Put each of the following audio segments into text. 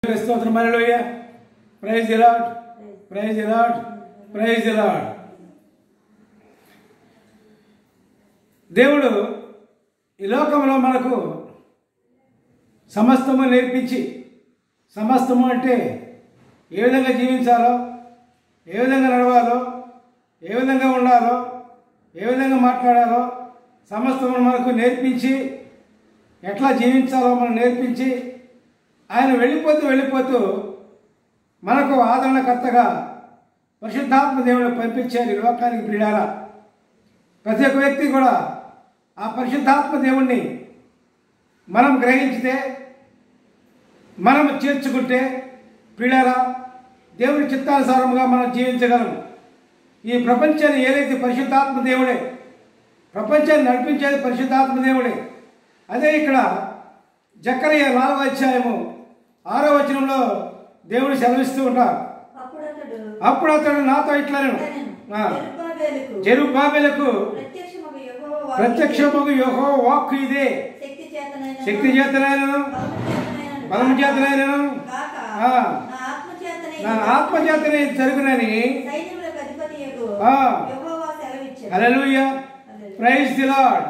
స్తోత్రం hallelujah praise the lord praise the lord praise the lord. దేవుడు ఈ లోకంలో మనకు సమస్తము నేర్పించి, సమస్తము అంటే ఏ విధంగా జీవించాలో, ఏ విధంగా నడవాలో, ఏ విధంగా ఉండాలో, ఏ విధంగా మాట్లాడాలో సమస్తము మనకు నేర్పించి, ఎట్లా జీవించాలో మనం నేర్పించి ఆయన వెళ్ళిపోతూ మనకు ఆదరణకర్తగా పరిశుద్ధాత్మ దేవుడు పంపించారు ఈ లోకానికి. ప్రియులారా, ప్రతి ఒక్క వ్యక్తి కూడా ఆ పరిశుద్ధాత్మ దేవుణ్ణి మనం గ్రహించితే, మనం చేర్చుకుంటే ప్రియులారా దేవుని చిత్తానుసారంగా మనం జీవించగలము. ఈ ప్రపంచాన్ని ఏదైతే పరిశుద్ధాత్మ దేవుడే, ప్రపంచాన్ని నడిపించేది పరిశుద్ధాత్మ దేవుడే. అదే ఇక్కడ జకరియా 4వ అధ్యాయము 6వ వచనంలో దేవుడు సెలవిస్తూ ఉంటారు. అప్పుడు అతడు నాతో ఇట్లనెను, జెరుబ్బాబెలుకు ప్రత్యక్షమగు యెహోవా వాక్కు ఇదే, శక్తి చేతనైనను బలము చేతనైనను నా ఆత్మ చేతనే జరుగునని. Hallelujah praise the lord.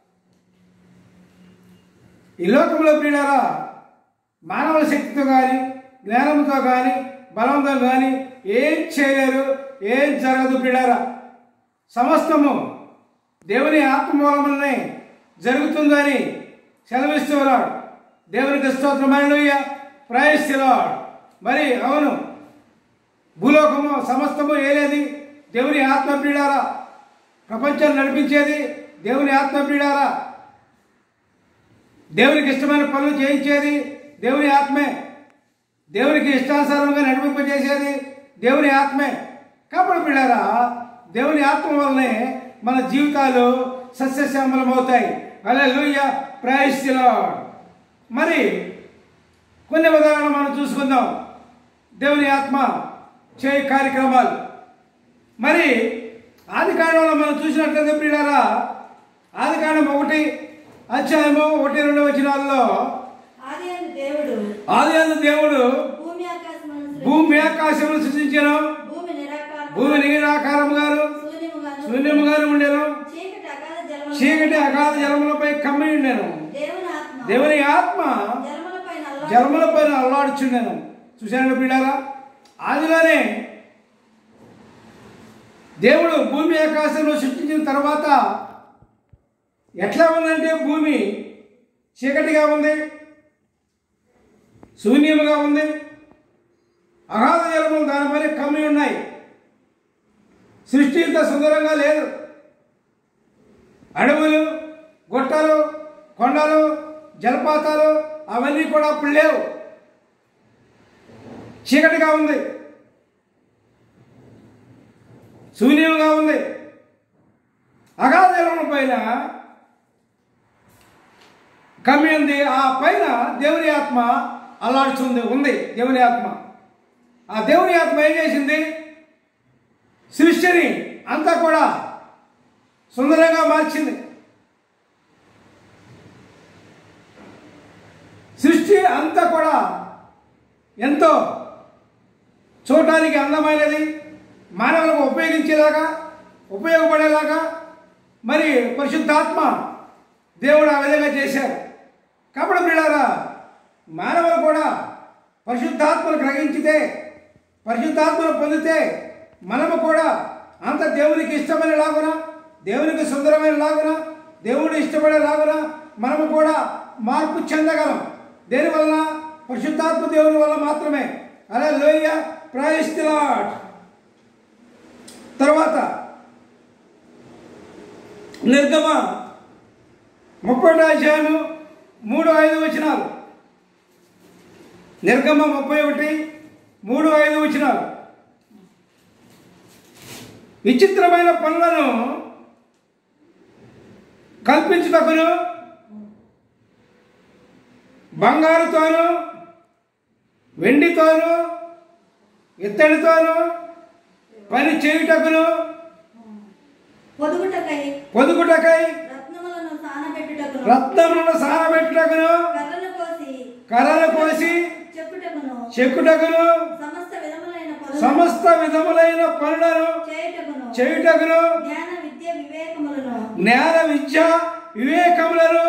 ఈ లోకంలో ప్రియులారా మానవ శక్తితో కానీ, జ్ఞానంతో కానీ, బలంతో కానీ ఏం చేయలేరు, ఏం జరగదు ప్రియులారా. సమస్తము దేవుని ఆత్మ మూలములనే జరుగుతుందని సెలవిస్తూ ఉన్నాడు. దేవునికి స్తోత్రం హల్లెలూయా ప్రైజ్ ది లార్డ్. మరి అవును, భూలోకము సమస్తము ఏలేది దేవుని ఆత్మ ప్రియులారా. ప్రపంచాన్ని నడిపించేది దేవుని ఆత్మ ప్రియులారా. దేవునికి ఇష్టమైన పనులు చేయించేది దేవుని ఆత్మే. దేవునికి ఇష్టానుసారంగా నడిపింపజేసేది దేవుని ఆత్మే. కాబట్టి ప్రియులారా, దేవుని ఆత్మ వల్లనే మన జీవితాలు సస్యశ్యామలమవుతాయి. Hallelujah praise the lord. మరి కొన్ని ఉదాహరణలు మనం చూసుకుందాం. దేవుని ఆత్మ చేయ కార్యక్రమాలు. మరి ఆదికాండంలో మనం చూసినట్లయితే ప్రియులారా, ఆదికాండం 1 అధ్యాయము 1-2 వచనాల్లో ఆదియందు దేవుడు భూమి ఆకాశమును సృజించెను. భూమి నిరాకారముగాను శూన్యముగాను ఉండెను. చీకటి అగాధ జలములపై కమ్మి ఉండెను. దేవుని ఆత్మ జలములపైన అల్లాడుచుండెను. చూశాను ప్రియులారా, ఆదిలోనే దేవుడు భూమి ఆకాశంలో సృష్టించిన తర్వాత ఎట్లా ఉందంటే, భూమి చీకటిగా ఉంది, శూన్యముగా ఉంది, అగాధ జలములు దానిపైన కమ్మి ఉన్నాయి. సృష్టి ఇంత సుందరంగా లేదు. అడవులు, గుట్టలు, కొండలు, జలపాతాలు అవన్నీ కూడా అప్పుడు లేవు. చీకటిగా ఉంది, శూన్యంగా ఉంది. అగాధ జలముల పైన కమ్మి ఉంది. ఆ పైన దేవుని ఆత్మ అల్లాడుతుంది ఉంది. దేవుని ఆత్మ, ఆ దేవుని ఆత్మ ఏం చేసింది? సృష్టిని అంతా కూడా సుందరంగా మార్చింది. సృష్టి అంతా కూడా ఎంతో చూడటానికి అందమైనది, మానవులకు ఉపయోగపడేలాగా మరి పరిశుద్ధాత్మ దేవుడు ఆ విధంగా చేశారు. కాబట్టి ప్రియులారా, మానవులు కూడా పరిశుద్ధాత్మను గ్రహించితే, పరిశుద్ధాత్మను పొందితే మనము కూడా అంత దేవునికి ఇష్టమైనలాగున, దేవునికి సుందరమైనలాగున, దేవుడు ఇష్టపడేలాగున మనము కూడా మార్పు చెందగలం. దేనివల్ల? పరిశుద్ధాత్మ దేవుని వల్ల మాత్రమే. Hallelujah praise the lord. తర్వాత నిర్గమ 31 అధ్యాయము 3-5 వచనాలు. నిర్గమ 31:3-5 వచనాలు. విచిత్రమైన పనులను కల్పించుటకును, బంగారుతోను, వెండితోను, ఇత్తడితోను పని చేయుటకును, పొదుగుటకై రత్నములను సానబెట్టుటకును, కర్రలు కోసి చెక్కుటకును సమస్త విధములైన పనులను చేయుటకును జ్ఞాన విద్య వివేకములను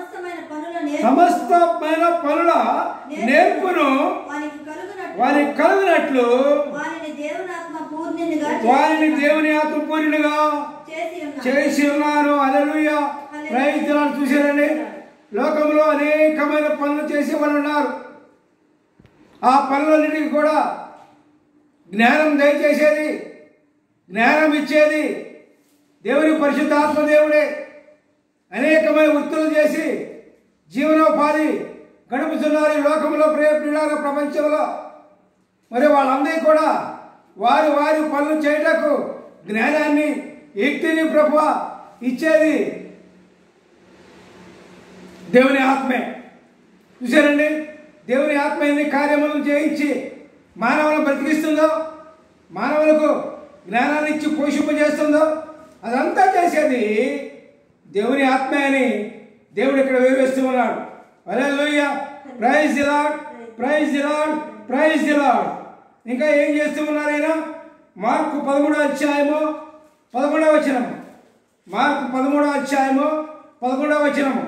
సమస్తమైన పనుల నేర్పును వారికి కలుగునట్లు వారిని దేవుని ఆత్మ పూర్ణునిగా చేసి ఉన్నారు. హల్లెలూయా. Praise the lord. చూశారండి, లోకంలో అనేకమైన పనులు చేసే వాళ్ళు ఉన్నారు. ఆ పనులన్నిటికీ కూడా జ్ఞానం దయచేసేది, జ్ఞానం ఇచ్చేది దేవుని పరిశుద్ధాత్మ దేవుడే. అనేకమైన వృత్తులు చేసి జీవనోపాధి గడుపుతున్నారు ఈ లోకంలో, ప్రియులారా, ప్రపంచంలో. మరి వాళ్ళందరికీ కూడా వారి వారి పనులు చేయటకు జ్ఞానాన్ని, యుక్తిని ప్రభువా ఇచ్చేది దేవుని ఆత్మే. చూశారండి, దేవుని ఆత్మ ఎన్ని కార్యములను చేయించి మానవులను బ్రతికిస్తుందో, మానవులకు జ్ఞానాన్ని ఇచ్చి పోషింపజేస్తుందో అదంతా చేసేది దేవుని ఆత్మే అని దేవుడు ఇక్కడ వివరిస్తూ ఉన్నాడు. Hallelujah. Praise the lord, praise the lord, praise the lord. ఇంకా ఏం చేస్తూ ఉన్నారు ఆయన? మార్కు 13వ అధ్యాయము 11వ వచనము. మార్కు 13వ అధ్యాయము 11వ వచనము.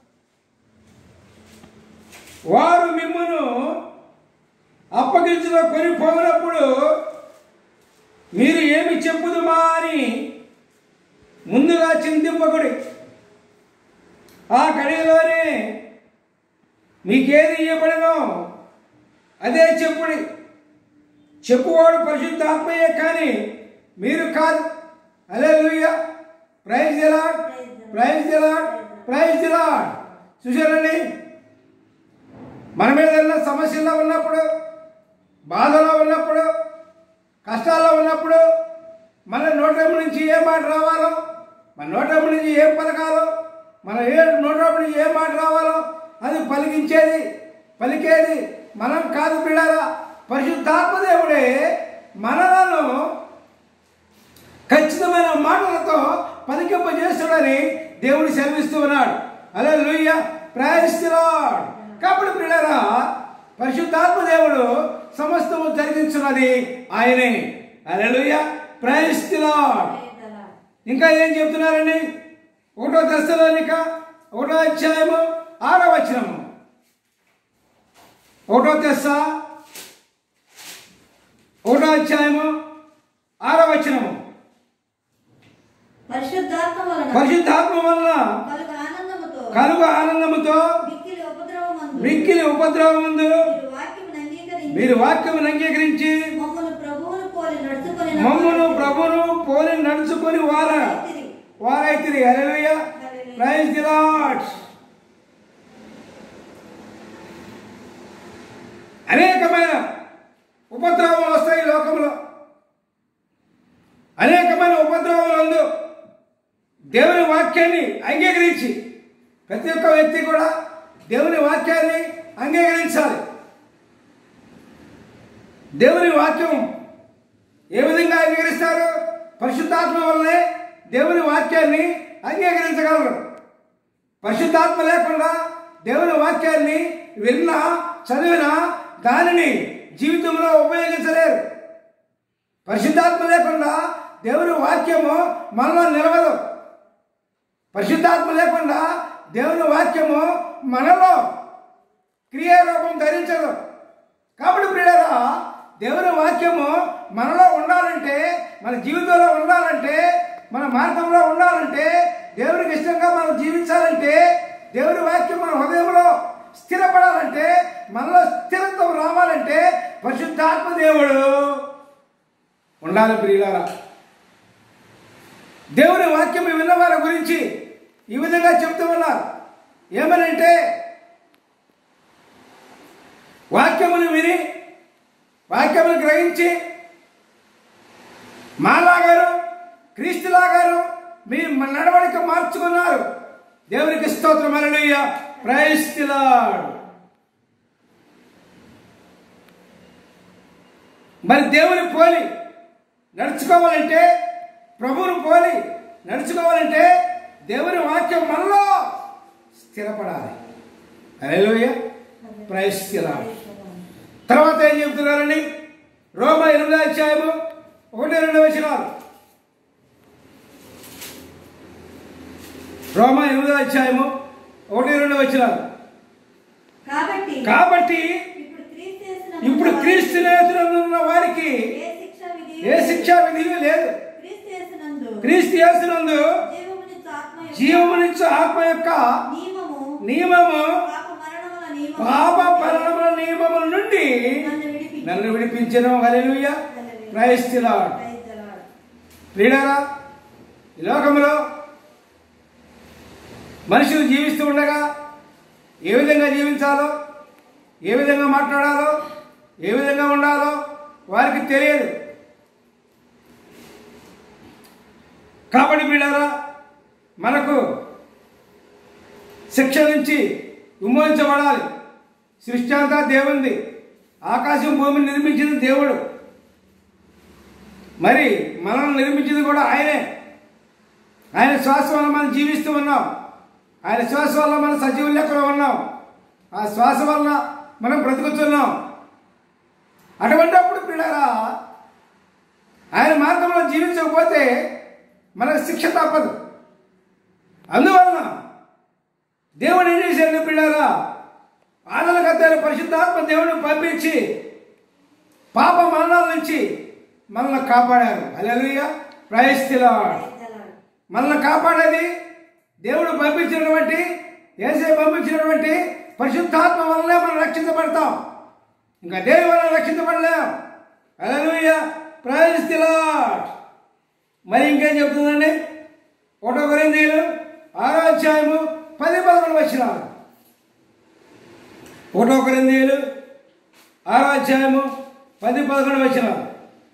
వారు మిమ్మును అప్పగించులో కొని పోయినప్పుడు మీరు ఏమి చెప్పుదుమా అని ముందుగా చింతింపకుడి. ఆ గడియలోనే మీకేది ఇవ్వబడినో అదే చెప్పుడి. చెప్పువాడు పరిశుద్ధాత్మయే కానీ మీరు కాదు. Hallelujah. Praise the lord, praise the lord, praise the lord. చూశారండి, మన మీద ఏదైనా సమస్యల్లో ఉన్నప్పుడు, బాధలో ఉన్నప్పుడు, కష్టాల్లో ఉన్నప్పుడు మన నోటము నుంచి ఏ మాట రావాలో, మన నోటము నుంచి ఏం పలకాలో, మన నోటము నుంచి ఏ మాట రావాలో అది పలికేది మనం కాదు పిల్లరా. పరిశుద్ధాత్మ దేవుడే మనలను ఖచ్చితమైన మాటలతో పలికింపజేస్తాడని దేవుడు సెలవిస్తూ ఉన్నాడు. హల్లెలూయా. Praise the lord. కాబట్టి పిల్లరా, పరిశుద్ధాత్మ దేవుడు సమస్తము జరిగించున్నది ఆయనే. హల్లెలూయా. Praise the lord. ఇంకా ఏం చెప్తున్నారండి? 1 తెస్సలోనిక 1వ అధ్యాయము 6వ వచనము. 1 తెస్స 1వ అధ్యాయము 6వ వచనము. పరిశుద్ధాత్మ వలన కలుగు ఆనందముతో మిక్కిలి ఉపద్రవమందు మీరు వాక్యమును అంగీకరించి మమ్మును ప్రభువును పోలి నడుచుకొని వారైతిరి. హల్లెలూయా. Praise the lord. అనేకమైన ఉపద్రవాలు వస్తాయి లోకంలో. అనేకమైన ఉపద్రవాలు దేవుని వాక్యాన్ని అంగీకరించి ప్రతి ఒక్క వ్యక్తి కూడా దేవుని వాక్యాన్ని అంగీకరించాలి. దేవుని వాక్యం ఏ విధంగా అంగీకరిస్తారు? పరిశుద్ధాత్మ వల్లనే దేవుని వాక్యాన్ని అంగీకరించగలరు. పరిశుద్ధాత్మ లేకుండా దేవుని వాక్యాన్ని విన్నా, చదివినా దానిని జీవితంలో ఉపయోగించలేరు. పరిశుద్ధాత్మ లేకుండా దేవుని వాక్యము మనలో నిలవదు. పరిశుద్ధాత్మ లేకుండా దేవుని వాక్యము మనలో క్రియారూపం ధరించదు. కాబట్టి ప్రియులారా, దేవుని వాక్యము మనలో ఉండాలంటే, మన జీవితంలో ఉండాలంటే, మన మార్గంలో ఉండాలంటే, దేవునికి ఇష్టంగా మనం జీవించాలంటే, దేవుని వాక్యం మన హృదయంలో స్థిరపడాలంటే, మనలో స్థిరత్వం రావాలంటే పరిశుద్ధాత్మ దేవుడు ఉండాలి. ప్రియులారా, దేవుని వాక్యం విన్నవారి గురించి ఈ విధంగా చెప్తూ ఉన్నారు. ఏమనంటే, వాక్యమును విని వాక్యమును గ్రహించి మాలాగారు, క్రీస్తులాగారు మీ నడవడిక మార్చుకున్నారు. దేవునికి స్తోత్రం. హల్లెలూయా. Praise the lord. మరి దేవుని పోలి నడుచుకోవాలంటే, ప్రభువును పోలి నడుచుకోవాలంటే దేవుని వాక్యం మనలో స్థిరపడాలి. హల్లెలూయా. Praise the lord. తర్వాత ఏం చెబుతున్నారని రోమా 8వ అధ్యాయము 1-2 వచనాలు. రోమా 8వ అధ్యాయము 1-2 వచనాలు. కాబట్టి ఇప్పుడు క్రీస్తు యేసునందు ఉన్న వారికి ఏ శిక్షా విధి లేదు. క్రీస్తు యేసునందు జీవమునిచ్చు ఆత్మ యొక్క నియమము పాప మరణముల నియమముల నుండి నన్ను విడిపించెను. Hallelujah, praise the lord. ప్రియులారా, ఈ లోకంలో మనుషులు జీవిస్తూ ఉండగా ఏ విధంగా జీవించాలో, ఏ విధంగా మాట్లాడాలో, ఏ విధంగా ఉండాలో వారికి తెలియదు. కాబట్టి ప్రియులారా, మనకు శిక్ష నుంచి విమోచించబడాలి. సృష్టి అంతా దేవునిది. ఆకాశం భూమిని నిర్మించింది దేవుడు. మరి మనల్ని నిర్మించింది కూడా ఆయనే. ఆయన శ్వాస వల్ల మనం జీవిస్తూ ఉన్నాం. ఆయన శ్వాస వల్ల మనం సజీవుల లెక్కలో ఉన్నాం. ఆ శ్వాస వల్ల మనం బ్రతుకుతున్నాం. అటువంటిప్పుడు పిల్లరా, ఆయన మార్గంలో జీవించకపోతే మనకు శిక్ష తప్పదు. అందువలన దేవుడు ఏం చేశాడు పిల్లరా, ఆదరణకర్త పరిశుద్ధాత్మ దేవుడిని పంపించి పాప మరణాల నుంచి మనల్ని కాపాడారు. Hallelujah, praise the lord. మనల్ని కాపాడేది దేవుడు పంపించినటువంటి, యేసయ్య పంపించినటువంటి పరిశుద్ధాత్మ వల్లనే మనం రక్షించబడతాం. ఇంకా దేని వల్ల రక్షించబడలేం. Hallelujah, praise the lord. మరి ఇంకేం చెప్తుందండి? 1 కొరింథీయులు 6వ అధ్యాయము 10-11 వచనాలు. 1 కొరింథీయులు 6వ అధ్యాయము 10-11 వచనాలు.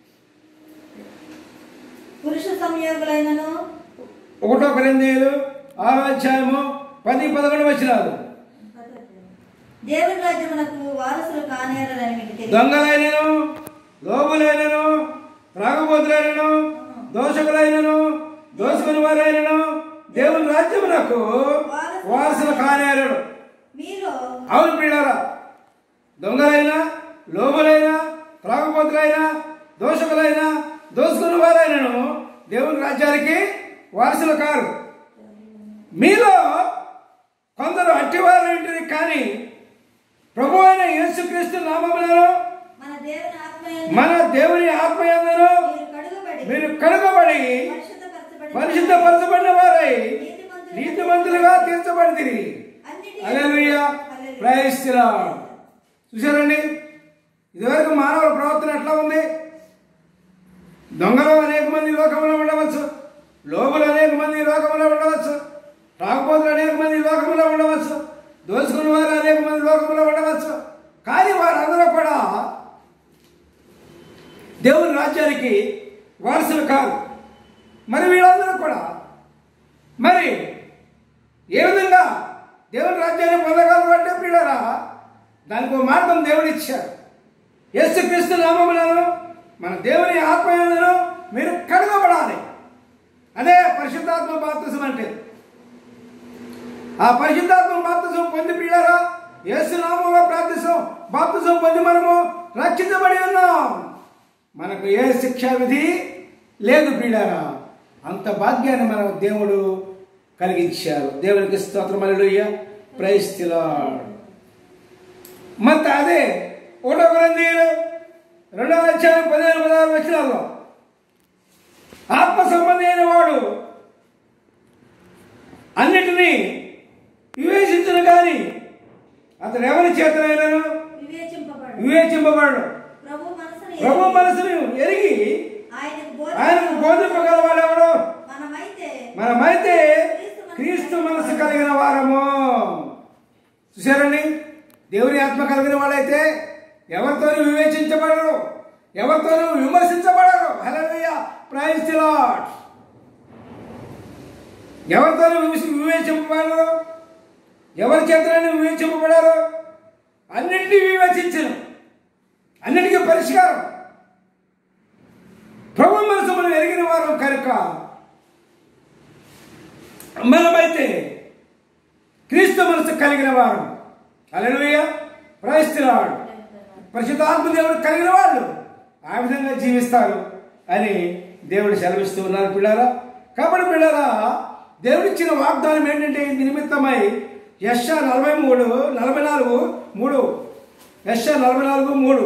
పురుష సంయోగులైనను 1 కొరింథీయులు 6వ అధ్యాయము 10-11 వచనాలు. దేవుని రాజ్యమునకు వారసులు కానేరని మీకు తెలియదు. దొంగలైనను, లోబులైనను, త్రాగుబోతులైనను, దోషకులైనను, దోషకుని వారైనను దేవుని రాజ్యమునకు వారసులు కానేరడు. అవును ప్రియులారా, దొంగలైనా, లోబులైనా, త్రాగుబోతులైనా, దోషకులైనా, దోషకుని వారైనను దేవుని రాజ్యానికి వారసులు కారు. మీలో కొందరు అట్టివారు ఏంటిది, కానీ ప్రభు అయిన యేసుక్రీస్తు నామములో మన దేవుని ఆత్మయందును మీరు కడుగబడి పరిశుద్ధపరచబడిన వారై నీతిమంతులుగా తీర్చబడితిరి. Hallelujah, praise the lord. చూశారండి, ఇదివరకు మానవుల ప్రవర్తన ఎట్లా ఉంది? దొంగలు అనేక మంది లోకంలో ఉండవచ్చు, లోబులు అనేక మంది లోకంలో ఉండవచ్చు, త్రాగుబోతులు అనేక మంది లోకంలో ఉండవచ్చు, దోచుకుని వారు అనేక మంది లోకంలో ఉండవచ్చు. కానీ వారందరూ కూడా దేవుని రాజ్యానికి వారసులు కాదు. మరి వీళ్ళందరూ కూడా మరి ఏ విధంగా దేవుని రాజ్యాన్ని పొందగలరు అంటే పిల్లరా, దానికి ఒక మార్గం దేవుడు ఇచ్చారు. యేసుక్రీస్తు నామములను మన దేవుని ఆత్మయందును మీరు కడగబడాలి. అదే పరిశుద్ధాత్మ బాప్తిసం అంటే. ఆ పరిశుద్ధాత్మ బాప్తిసం పొంది పిల్లరా, యేసు నామములో బాప్తిసం పొంది మనము రక్షించబడి ఉన్నాం. మనకు ఏ శిక్షా విధి లేదు పిల్లరా. అంత భాగ్యాన్ని మనకు దేవుడు కలిగించారు. దేవునికి స్తోత్రం. Hallelujah, praise the lord. మరి అదే 1 కొరింథీయులు 2వ అధ్యాయం 15-16 వచనాల్లో ఆత్మ సంబంధి అయిన వాడు అన్నిటినీ వివేచించను, కానీ అతను ఎవరి చేతనైనాను వివేచింపబడు. ప్రభు మనసును ఎరిగి ఆయనకు బోధింపగలవాడెవడు? మనమైతే క్రీస్తు మనసు కలిగిన వారము. చూశారండి, దేవుని ఆత్మ కలిగిన వాళ్ళైతే ఎవరితోనూ వివేచించబడరు, ఎవరితోనూ విమర్శించబడరు. Hallelujah, praise the lord. ఎవరితోనూ వివేచింపబడరు, ఎవరి చేతనైనా వివేచింపబడరు. అన్నింటినీ వివేచించను, అన్నిటికీ పరిష్కారం. ప్రభు మనసు మనం ఎరిగిన వారు కనుక మనమైతే క్రీస్తు మనసు కలిగిన వారు. Hallelujah, praise the lord. పరిశుద్ధాత్మ దేవుడు కలిగిన వాళ్ళు ఆ విధంగా జీవిస్తారు అని దేవుడు సెలవిస్తూ ఉన్నారు పిల్లారా. కాబట్టి పిల్లారా, దేవుడిచ్చిన వాగ్దానం ఏంటంటే ఇందు నిమిత్తమై యెషయా 44:3 యెషయా 44:3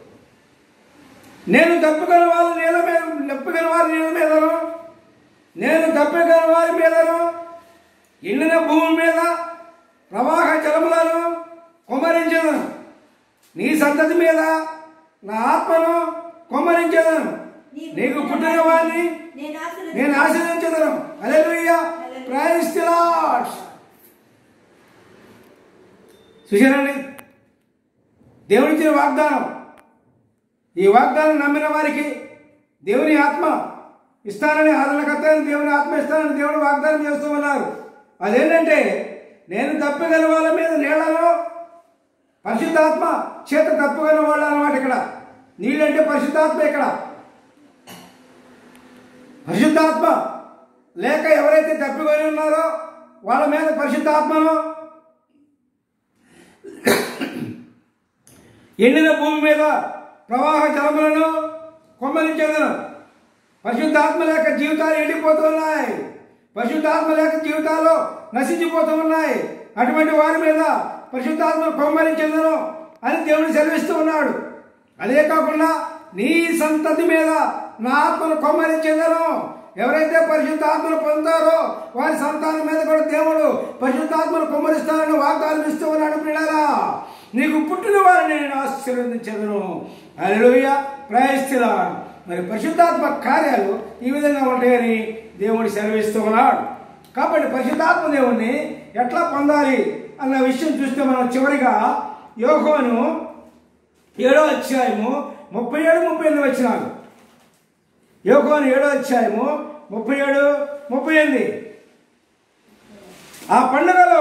నేను తప్పిగల వారి నీళ్ళ మీదను నేను తప్పిగల వారి మీదను ఎండిన భూమి మీద ప్రవాహ జలములను కుమ్మరించదను, నీ సంతతి మీద నా ఆత్మను కుమ్మరించదను, నీకు పుట్టిన వారిని నేను ఆశీర్వదించదను. Hallelujah, praise the lord. చూశారండి, దేవుడిచ్చిన వాగ్దానం. ఈ వాగ్దానం నమ్మిన వారికి దేవుని ఆత్మ ఇస్తానని, ఆదరణకర్త దేవుని ఆత్మ ఇస్తానని దేవుడు వాగ్దానం చేస్తూ ఉన్నారు. అదేంటంటే నేను తప్పగల వాళ్ళ మీద నీళ్లలో పరిశుద్ధాత్మ చేత తప్పగల వాళ్ళు అన్నమాట. ఇక్కడ నీళ్ళంటే పరిశుద్ధాత్మ. ఇక్కడ పరిశుద్ధాత్మ లేక ఎవరైతే తప్పికొని ఉన్నారో వాళ్ళ మీద పరిశుద్ధాత్మను ఎండిన భూమి మీద ప్రవాహ జలములను కుమ్మరించదను. పరిశుద్ధాత్మ లేక జీవితాలు ఎండిపోతున్నాయి, పరిశుద్ధాత్మ లేక జీవితాలు నశించిపోతూ ఉన్నాయి. అటువంటి వారి మీద పరిశుద్ధాత్మను కుమ్మరించదను అని దేవుడు సెలవిస్తూ ఉన్నాడు. అదే కాకుండా నీ సంతతి మీద నా ఆత్మను కుమ్మరించదను. ఎవరైతే పరిశుద్ధాత్మను పొందుతారో వారి సంతానం మీద కూడా దేవుడు పరిశుద్ధాత్మను కుమ్మరిస్తానని వాగ్దానం ఇస్తూ ఉన్నాడు. పిల్లరా, నీకు పుట్టిన వారిని నేను ఆశీర్వదించదను. Hallelujah, praise the lord. మరి పరిశుద్ధాత్మ కార్యాలు ఈ విధంగా ఉంటాయని దేవుడు సెలవిస్తూ ఉన్నాడు. కాబట్టి పరిశుద్ధాత్మ దేవుణ్ణి ఎట్లా పొందాలి అన్న విషయం చూస్తే మనం చివరిగా యోహోను 7వ అధ్యాయము 37-38 వచనాలు. యోహోను 7వ అధ్యాయము 37-38. ఆ పండుగలో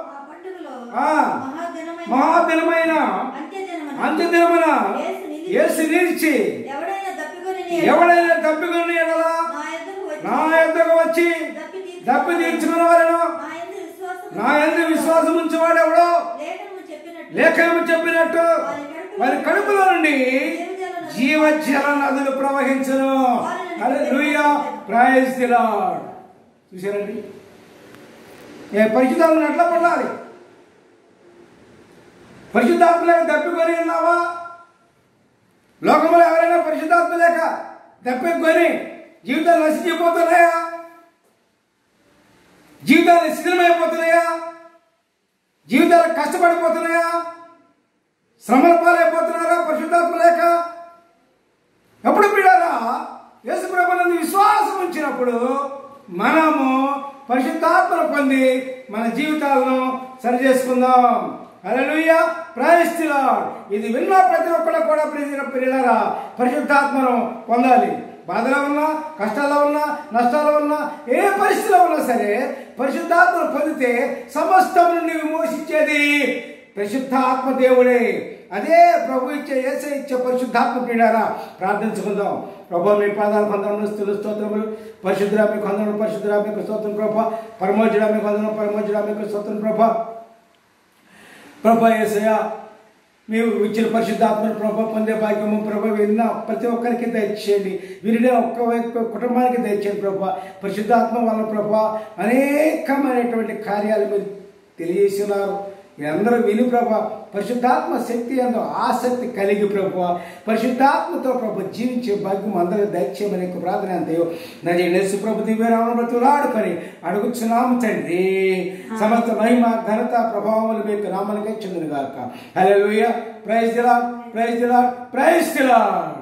మహాదినమైన అంత్యదినమున యేసు నిలిచి ఎవడైనా తప్పికొని ఎడల నా యొద్దకు వచ్చి దప్పి తీర్చుకున్న వారిను నా యందు విశ్వాసం ఉంచేవాడెవడో లేఖనము చెప్పినట్టు వారి కడుపులో నుండి జీవజల నదులు ప్రవహించును. Hallelujah, praise the lord. చూశారండి, పరిశుద్ధాత్మను ఎట్లా పొందాలి? పరిశుద్ధాత్మ లేక తప్పికొని ఉన్నావా? లోకంలో ఎవరైనా పరిశుద్ధాత్మ లేక తప్పికొని జీవితాలు నశించిపోతున్నాయా? జీవితాలు శిథిలమైపోతున్నాయా? జీవితాలు కష్టపడిపోతున్నాయా? శ్రమల పాలైపోతున్నారా పరిశుద్ధాత్మ లేక? ఎప్పుడు పిల్లరా, యేసు ప్రభువునందు విశ్వాసం ఉంచినప్పుడు మనము పరిశుద్ధాత్మను పొంది మన జీవితాలను సరి చేసుకుందాం. Hallelujah, praise the lord. ఇది విన్న ప్రతి ఒక్కరు కూడా పిల్లరా పరిశుద్ధాత్మను పొందాలి. బాధలో ఉన్నా, కష్టాల్లో ఉన్నా, నష్టాల్లో ఉన్నా, ఏ పరిస్థితిలో ఉన్నా సరే పరిశుద్ధాత్మను పొందితే సమస్తం నుండి విమోచించేది పరిశుద్ధాత్మ దేవుడే. అదే ప్రభు ఇచ్చే, యేసయ్య ఇచ్చే పరిశుద్ధాత్మ. పిల్లారా, ప్రార్థించుకుందాం. ప్రభు మీ పాదాలు కొందరు స్తోత్రములు. పరిశుద్ధుడా మీకు వందనం, పరిశుద్ధుడా మీకు స్తోత్రం ప్రభా. పరమోజ్జుడా మీకు వందనం, పరమోజ్జుడా మీకు స్తోత్రం ప్రభా. ప్రభా యేసయ్య, మీరు ఇచ్చిన పరిశుద్ధాత్మను ప్రభా పొందే భాగ్యము ప్రభా విన్న ప్రతి ఒక్కరికి దయచేయండి. వీరినే ఒక్క కుటుంబానికి దయచేయండి ప్రభా. పరిశుద్ధాత్మ వల్ల ప్రభా అనేకమైనటువంటి కార్యాలు మీరు తెలియజేస్తున్నారు. అందరూ విని ప్రభా పరిశుద్ధాత్మ శక్తి ఎంతో ఆసక్తి కలిగి ప్రభా పరిశుద్ధాత్మతో ప్రభు జీవించే భాగ్యం అందరూ దయచేయమని ప్రార్థన అంతయో యేసు ప్రభు దివ్యనామమున బ్రతిమలాడుకొని అడుగుచున్నాము తండ్రి. సమస్త మహిమ ఘనత ప్రభావములు మీకు నామమునకే చెందును గాక. Hallelujah, praise the lord, praise the lord, praise the lord.